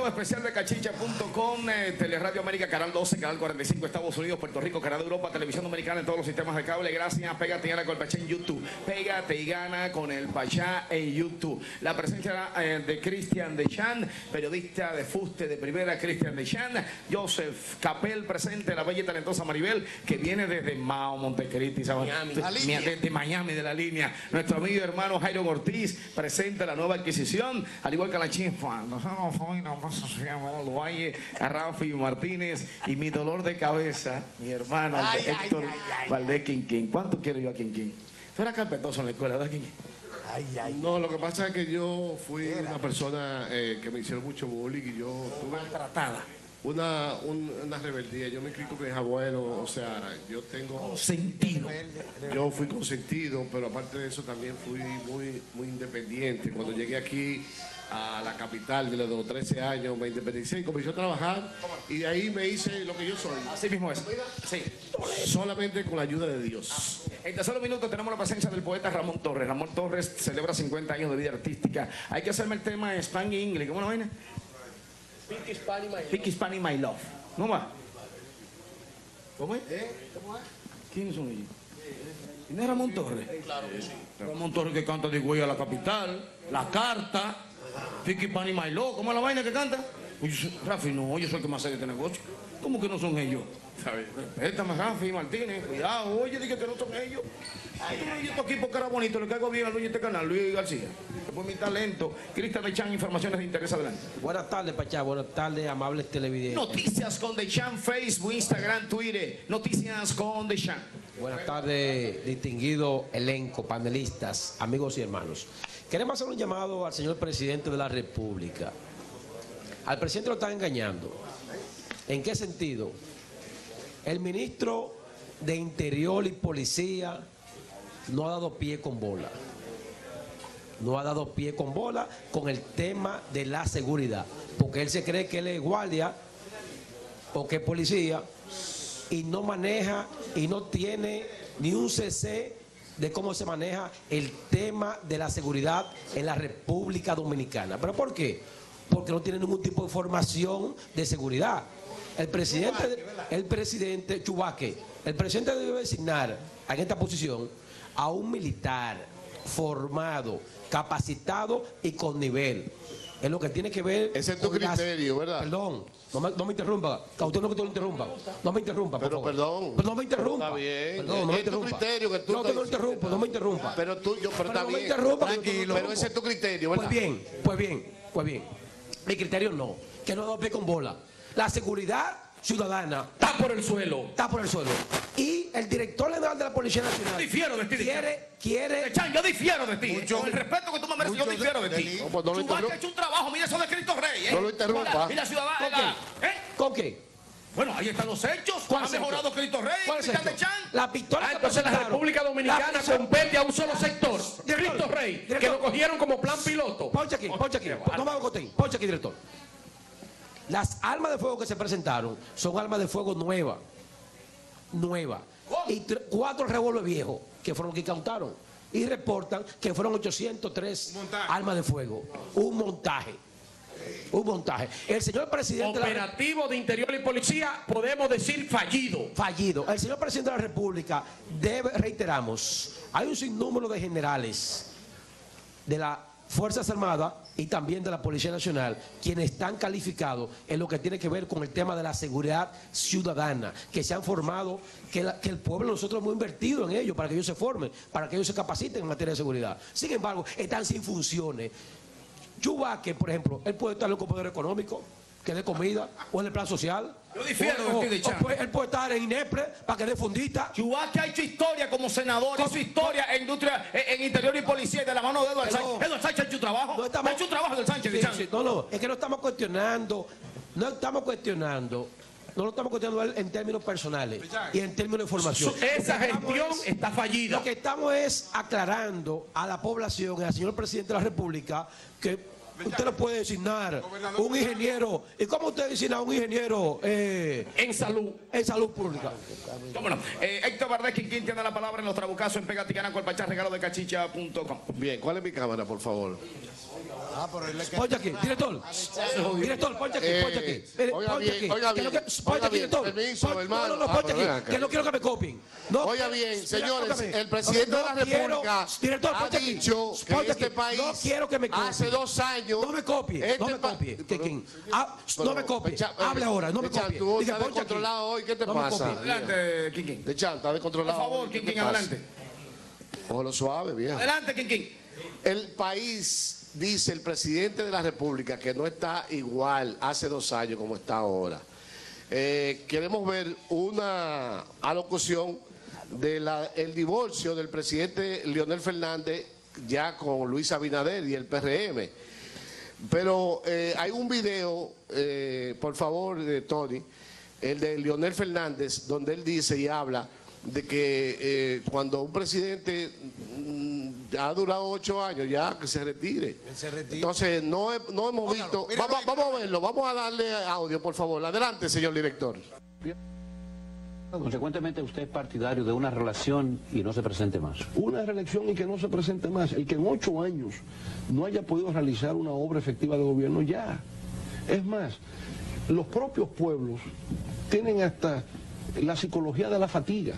especial de cachicha.com, Teleradio América, canal 12, canal 45, Estados Unidos, Puerto Rico, canal de Europa, televisión dominicana en todos los sistemas de cable. Gracias, Pégate y Gana con el Pachá en YouTube. Pégate y Gana con el Pachá en YouTube. La presencia de Cristian Deschamps, periodista de fuste de primera, Cristian Deschamps. Joseph Capel presente, la bella y talentosa Maribel, que viene desde Mao, Montecristi, desde Miami, de la línea. Nuestro amigo y hermano Jairo Ortiz presente la nueva adquisición, al igual que la chinfa. A Rafi Martínez y mi dolor de cabeza, mi hermano Héctor Valdés Quinquín. ¿Cuánto quiero yo a Quinquín? Tú eras carpetoso en la escuela, ¿verdad, Quinquín? No, lo que pasa es que yo fui una persona que me hicieron mucho bullying y yo tuve maltratada. Una rebeldía. Yo me crié con mis abuelos, o sea, yo tengo... Consentido. Yo fui consentido, pero aparte de eso también fui muy independiente. Cuando llegué aquí a la capital de los 13 años, me independicé y comencé a trabajar y de ahí me hice lo que yo soy. Así mismo es. Sí. Solamente con la ayuda de Dios. En tan solo minutos tenemos la presencia del poeta Ramón Torres. Ramón Torres celebra 50 años de vida artística. Hay que hacerme el tema en Spanish y English. ¿Cómo la vaina? Speak Spanish, my love. ¿No va? ¿Cómo es? ¿Cómo es? ¿Quiénes son ellos? ¿Quién es Ramón Torres? Claro que sí. Ramón Torres que canta de Güey a la capital, La Carta, Speak Spanish, my love. ¿Cómo es la vaina que canta? Rafi, no, yo soy el que más sé de este negocio. ¿Cómo que no son ellos? Respétame, Rafi Martínez, cuidado, oye, dije que no son ellos. Yo estoy aquí porque era bonito, le caigo bien al dueño de este canal, Luis García. Por mi talento, Cristian Deschamps, informaciones de interés, adelante. Buenas tardes, Pachá, buenas tardes, amables televidentes. Noticias con Deschamps, Facebook, Instagram, Twitter. Noticias con Deschamps. Buenas tardes, distinguido elenco, panelistas, amigos y hermanos. Queremos hacer un llamado al señor presidente de la República. Al presidente lo están engañando. ¿En qué sentido? El ministro de Interior y Policía no ha dado pie con bola. No ha dado pie con bola con el tema de la seguridad. Porque él se cree que él es guardia o que es policía y no maneja y no tiene ni un CC de cómo se maneja el tema de la seguridad en la República Dominicana. ¿Pero por qué? Porque no tiene ningún tipo de formación de seguridad. El presidente Chubaque, el presidente debe designar en esta posición a un militar formado, capacitado y con nivel. Es lo que tiene que ver. Ese es tu criterio, ¿verdad? Perdón, no me interrumpa. A usted no que te lo interrumpa. No me interrumpa, por favor. Perdón. Pero no me interrumpa. Está bien. Perdón, no me interrumpa. Es tu criterio que tú no te lo interrumpo, no me interrumpa. Pero está no bien. Me interrumpa, tranquilo. Pero ese es tu criterio, ¿verdad? Pues bien. Mi criterio no. Que no da pie con bola. La seguridad ciudadana está por el suelo. Está por el suelo. Y el director general de la Policía Nacional difiero de ti, quiere Deschamps, yo difiero de ti. Con el respeto que tú me mereces, yo difiero de ti. Chubaque ha hecho un trabajo, mira eso de Cristo Rey. No lo interrumpa. Y la ciudadana. ¿Con qué? Bueno, ahí están los hechos. Ha mejorado Cristo Rey. Cristian Deschamps. La pistola. Entonces la República Dominicana compete a un solo sector. Cristo Rey, que lo cogieron como plan piloto. Poncha aquí. No me hago cotín. Poncha aquí, director. Las armas de fuego que se presentaron son armas de fuego nuevas. Y 4 revólveres viejos que fueron que incautaron. Y reportan que fueron 803 armas de fuego. Un montaje. El señor presidente... Operativo de Interior y Policía, podemos decir fallido. El señor presidente de la República reiteramos, hay un sinnúmero de generales de las Fuerzas Armadas y también de la Policía Nacional, quienes están calificados en lo que tiene que ver con el tema de la seguridad ciudadana, que se han formado, que el pueblo, nosotros hemos invertido en ellos para que ellos se formen, para que ellos se capaciten en materia de seguridad. Sin embargo, están sin funciones. Chubaque, por ejemplo, él puede estar en el poder económico, que dé comida, o en el plan social. Yo difiero de él puede estar en INEPRE para que dé fundita. Chubaque ha hecho historia como senador, hizo historia en industria, en Interior y Policía, y de la mano de Eduardo Sánchez. Eduardo Sánchez ha hecho trabajo. Ha hecho un trabajo del Sánchez. Es que no estamos cuestionando, no lo estamos cuestionando en términos personales y en términos de información. Esa gestión está fallida. Lo que estamos es aclarando a la población y al señor presidente de la República que usted lo puede designar un ingeniero. ¿Y cómo usted designa un ingeniero en salud pública? ¿Cómo no? Héctor Valdés Quinquín tiene la palabra en los trabucazos en Pégate y Gana con el Pachá, regalo de cachicha.com. Bien, ¿cuál es mi cámara, por favor? Ponche aquí, director. Director, ponche aquí, ponche aquí. Oiga bien, oiga bien. Ponche aquí, director. Permiso, hermano. No, ponche aquí, que no quiero que me copien. Oiga bien, señores, el presidente de la República ha dicho que este país hace 2 años... No me copie, no me copie. No me copie. Hable ahora, no me copie. Tú estás descontrolado hoy, ¿qué te pasa? Adelante, Quinquín. De Chan, está descontrolado. Por favor, Quinquín, adelante. Ojo suave, viejo. Adelante, Quinquín. El país, dice el presidente de la República, que no está igual hace 2 años como está ahora. Queremos ver una alocución del divorcio del presidente Leonel Fernández ya con Luis Abinader y el PRM. Pero hay un video, por favor, Tony, el de Leonel Fernández, donde él dice y habla de que cuando un presidente ha durado 8 años ya que se retire. Entonces no hemos visto. Vamos a verlo, vamos a darle audio, por favor. Adelante, señor director. Consecuentemente, usted es partidario de una reelección y no se presente más. Una reelección y que no se presente más. El que en 8 años no haya podido realizar una obra efectiva de gobierno, ya. Es más, los propios pueblos tienen hasta la psicología de la fatiga.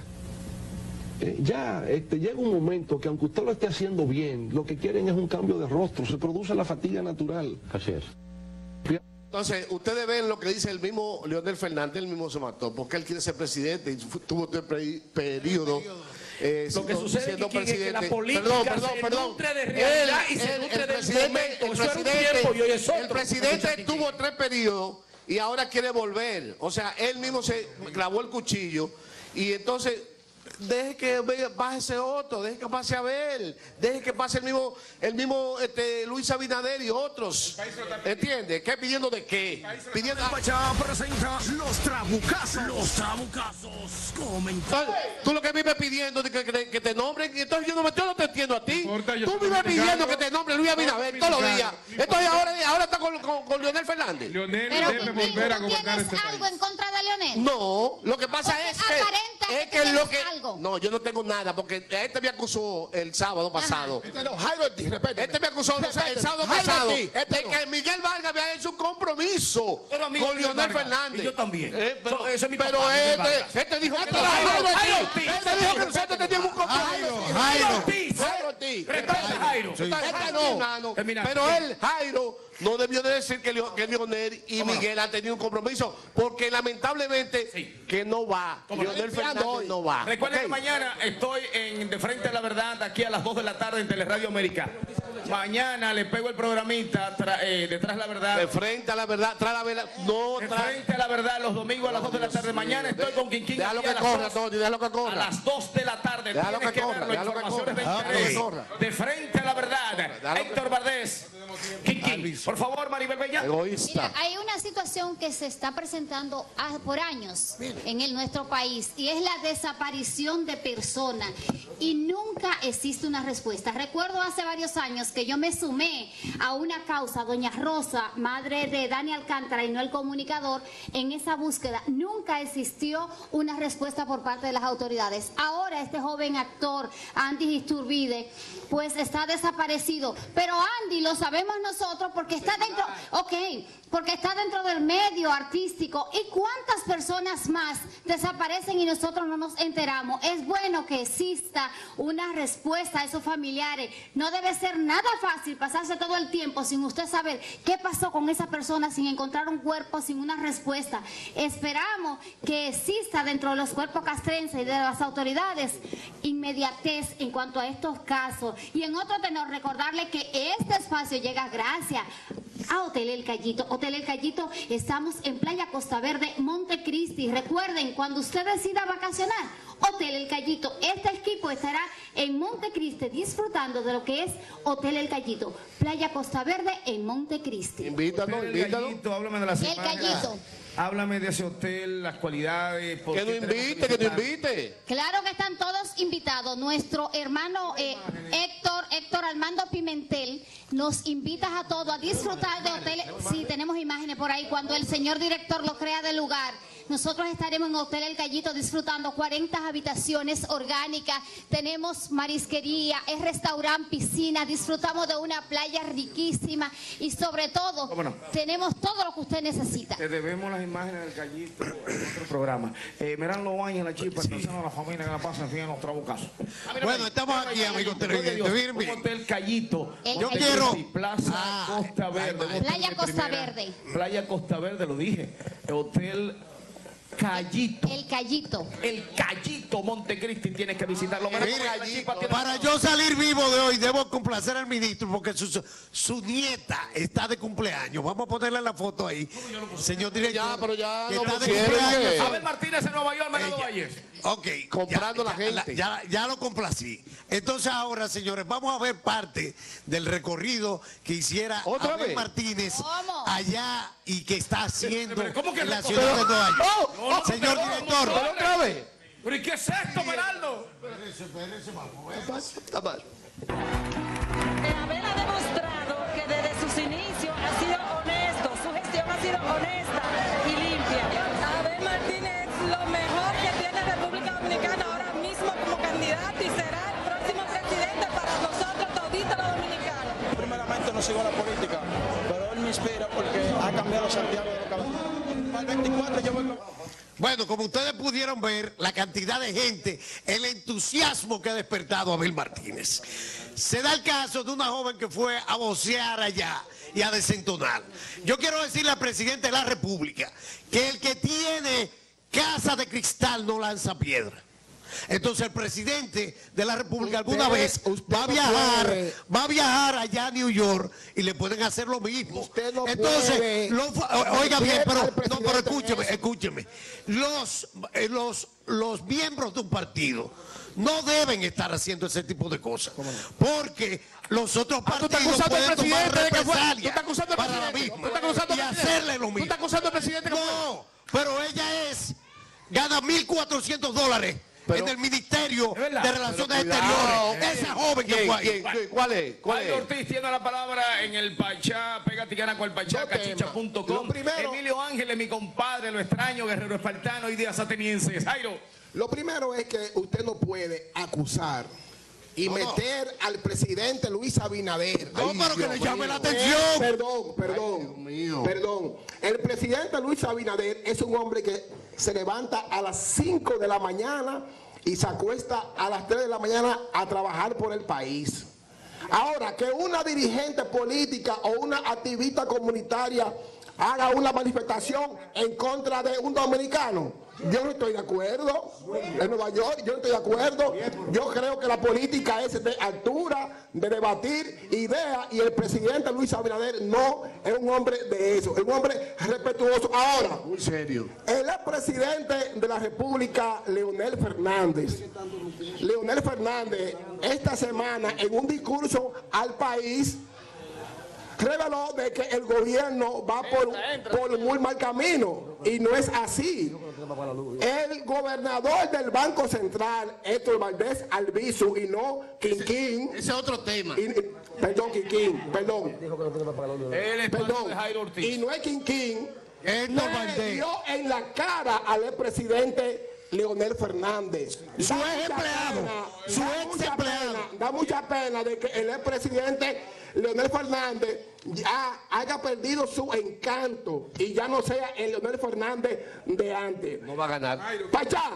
Llega un momento que aunque usted lo esté haciendo bien, lo que quieren es un cambio de rostro, se produce la fatiga natural. Así es. Entonces, ustedes ven lo que dice el mismo Leonel Fernández, él mismo se mató, porque él quiere ser presidente y tuvo este periodo. Lo que sucede es que la política se nutre de realidad y se nutre del momento. Eso era un tiempo y hoy es otro. El presidente tuvo 3 periodos y ahora quiere volver. O sea, él mismo se clavó el cuchillo y entonces... Deje que pase otro, deje que pase Abel, deje que pase el mismo Luis Abinader y otros. ¿Entiende? ¿Qué pidiendo de qué? Pidiendo... Pachá presenta los trabucazos. Los trabucazos. Entonces, tú lo que vives pidiendo de que te nombren, entonces yo no te entiendo a ti. Tú vives pidiendo que te nombren Luis Abinader todos los días. Entonces ahora está con Leonel Fernández. Leonel pero debe volver a gobernar este algo país. en contra de Leonel? No, lo que pasa Porque es que lo que... algo. No, yo no tengo nada, porque este me acusó el sábado pasado. Este me acusó el sábado pasado de que Miguel Vargas había hecho un compromiso con Leonel Fernández. Y yo también. Pero ese es mi papá, este dijo que nosotros teníamos un compromiso. Jairo. Pero él, Jairo, no debió de decir que Leonel y Miguel han tenido un compromiso, porque lamentablemente que no va. Leonel Fernández no va. Recuerden que mañana estoy De Frente a la Verdad, aquí a las 2 de la tarde en Teleradio América. Mañana le pego el programita Detrás de la Verdad. De Frente a la Verdad, tras la verdad. No, De Frente a la Verdad, los domingos a las 2 de la tarde. Mañana estoy con Quinquín. Déjalo que corra, Tony, déjalo que corra. A las 2 de la tarde. Déjalo Tienes que verlo, corra, informaciones de interés. De Frente a la Verdad. Héctor Valdés. Quinquín. Por favor, Maribel Bella. Egoísta. Mira, hay una situación que se está presentando por años en nuestro país y es la desaparición de personas y nunca existe una respuesta. Recuerdo hace varios años que yo me sumé a una causa, doña Rosa, madre de Dani Alcántara y no el comunicador, en esa búsqueda. Nunca existió una respuesta por parte de las autoridades. Ahora este joven actor, Andy Iturbide, pues está desaparecido. Pero Andy lo sabemos nosotros porque está dentro, porque está dentro del medio artístico. ¿Y cuántas personas más desaparecen y nosotros no nos enteramos? Es bueno que exista una respuesta a esos familiares. No debe ser nada fácil pasarse todo el tiempo sin usted saber qué pasó con esa persona, sin encontrar un cuerpo, sin una respuesta. Esperamos que exista dentro de los cuerpos castrenses y de las autoridades inmediatez en cuanto a estos casos. Y en otro tenor, recordarle que este espacio llega gracias a Hotel El Callito. Hotel El Callito, estamos en Playa Costa Verde, Montecristi. Recuerden, cuando usted decida vacacionar, Hotel El Callito, este equipo estará en Montecristi disfrutando de lo que es Hotel El Callito, Playa Costa Verde en Montecristi. Invítanos, Háblame de la semana. El Callito. Háblame de ese hotel, las cualidades. Que nos invite, Claro que están todos invitados. Nuestro hermano Héctor Armando Pimentel nos invita a todos a disfrutar de hoteles. Sí, tenemos imágenes por ahí. Cuando el señor director lo crea del lugar, nosotros estaremos en Hotel El Callito disfrutando 40 habitaciones orgánicas, tenemos marisquería, es restaurante, piscina, disfrutamos de una playa riquísima y sobre todo tenemos todo lo que usted necesita. Te debemos las imágenes del Callito en otro programa. Miran los baños en la chipa, entonces a la familia que la pasan bien en los trabocazos. Bueno, estamos aquí, amigos televidentes. Hotel Callito. Yo quiero... Plaza Costa Verde. Playa Costa Verde. Playa Costa Verde, lo dije. Hotel Callito. El Callito. El Callito, Montecristi, tienes que visitarlo. Para yo salir vivo de hoy, debo complacer al ministro porque su nieta está de cumpleaños. Vamos a ponerle la foto ahí. Señor director. Ya, pero ya no está de cumpleaños. Abel Martínez en Nueva York, Manado Valles. Ok. Comprando la gente. Ya lo complací. Entonces ahora, señores, vamos a ver parte del recorrido que hiciera Abel Martínez allá y que está haciendo en la ciudad de Nueva York. Señor director. ¿Otra vez? ¿Pero y qué es esto, Meraldo? Espérese, vamos. Está mal. Abel ha demostrado que desde sus inicios ha sido honesto, su gestión ha sido honesta y limpia. Abel Martínez es lo mejor que tiene República Dominicana ahora mismo como candidato y será el próximo presidente para nosotros toditos los dominicanos. Primeramente no sigo la política, pero él me inspira porque ha cambiado Santiago de Cabello. Para el 24 yo voy. Bueno, como ustedes pudieron ver, la cantidad de gente, el entusiasmo que ha despertado Abel Martínez. Se da el caso de una joven que fue a vocear allá y a desentonar. Yo quiero decirle al presidente de la República que el que tiene casa de cristal no lanza piedra. Entonces el presidente de la República alguna vez va a viajar allá a New York y le pueden hacer lo mismo. Entonces, oiga bien, pero escúcheme. Los miembros de un partido no deben estar haciendo ese tipo de cosas. Porque los otros partidos pueden tomar represalias para la misma y hacerle lo mismo. ¿Tú estás acusando al presidente? No, pero ella gana $1,400 en el Ministerio de Relaciones Exteriores. Esa joven que fue ahí. ¿Cuál es? Aldo Ortiz tiene la palabra en el Pachá, pégate y gana con el Pachá, cachicha.com. Emilio Ángeles, mi compadre, lo extraño, guerrero espartano y días atenienses. Jairo. Lo primero es que usted no puede acusar y meter al presidente Luis Abinader. No, pero que le llame la atención. Perdón. El presidente Luis Abinader es un hombre que se levanta a las 5 de la mañana y se acuesta a las 3 de la mañana a trabajar por el país. Ahora, que una dirigente política o una activista comunitaria haga una manifestación en contra de un dominicano, yo no estoy de acuerdo. En Nueva York yo no estoy de acuerdo. Yo creo que la política es de altura, de debatir ideas, y el presidente Luis Abinader no es un hombre de eso, es un hombre respetuoso. Ahora, muy serio, el expresidente de la República, Leonel Fernández, esta semana en un discurso al país reveló de que el gobierno va por muy mal camino, y no es así. El gobernador del Banco Central, Héctor Valdés Albizu, y no Quinquín. Ese es otro tema. Perdón. Y no es Quinquín. Le dio en la cara al expresidente Leonel Fernández. Su ex empleado. Da mucha pena de que el expresidente Leonel Fernández ya haya perdido su encanto y ya no sea el Leonel Fernández de antes. No va a ganar. Pachá,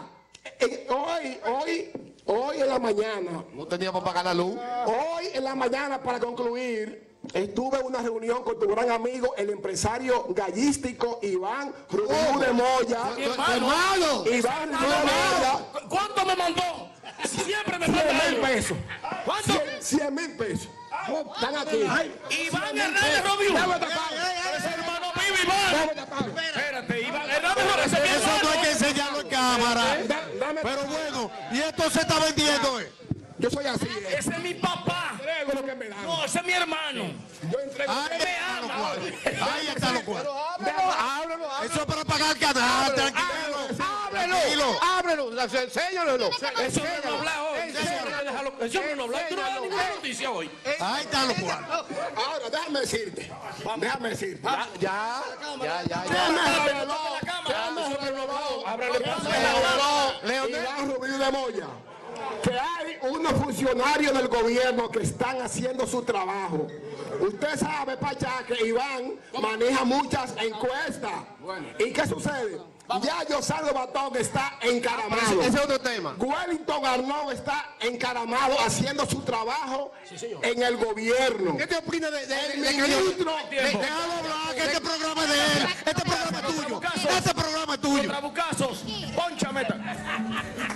hoy en la mañana. No teníamos para ganar luz. Hoy en la mañana, para concluir, estuve en una reunión con tu gran amigo, el empresario gallístico Iván Rubio de Moya. ¡Hermano! Iván Rubio de Moya. ¿Cuánto me mandó? Siempre me manda 100,000 pesos. ¿Cuánto? 100,000 pesos. Están aquí. Iván Hernández Rubio. Ese hermano mío, Iván. Espérate, Iván Hernández. Eso no hay que enseñarlo en cámara. Pero bueno, y esto se está vendiendo. Yo soy así. Ese es mi papá. No, ese es mi hermano. Yo entrego. Ahí está lo cual. Eso es para pagar el canal. Tranquilo. Ábrelo. Enséñalo. Eso no lo habla hoy. Eso no lo habla. Tú no das ninguna noticia hoy. Ahí está lo cual. Ahora, déjame decirte. Ya. Déjame de Moya, que hay unos funcionarios del gobierno que están haciendo su trabajo. Usted sabe, Pachá, que Iván maneja muchas encuestas. ¿Y qué sucede? Ya Yosaldo Batón está encaramado. Ese es otro tema. Wellington Arnaud está encaramado haciendo su trabajo en el gobierno. ¿Qué te opinas de ministro? Déjalo hablar, que este programa es de él. Este programa es tuyo. Este programa es tuyo. Trabucazos, poncha meta.